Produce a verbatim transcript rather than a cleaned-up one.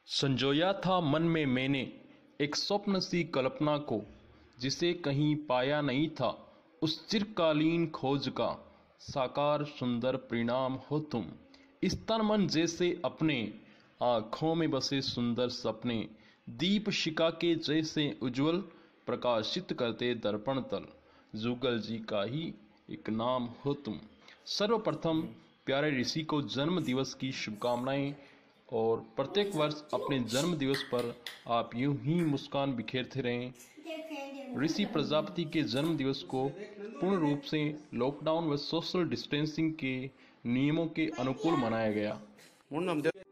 संजोया था मन में मैंने एक स्वप्न सी कल्पना को, जिसे कहीं पाया नहीं था। उस चिरकालीन खोज का साकार सुंदर परिणाम हो तुम। इस तन मन जैसे अपने, आँखों में बसे सुंदर सपने, दीप शिखा के जैसे उज्जवल प्रकाशित करते दर्पण तल। जुगल जी का ही एक नाम हो तुम। सर्वप्रथम प्यारे ऋषि को जन्म दिवस की शुभकामनाएं। और प्रत्येक वर्ष अपने जन्म दिवस पर आप यूं ही मुस्कान बिखेरते रहें। ऋषि प्रजापति के जन्म दिवस को पूर्ण रूप से लॉकडाउन व सोशल डिस्टेंसिंग के नियमों के अनुकूल मनाया गया।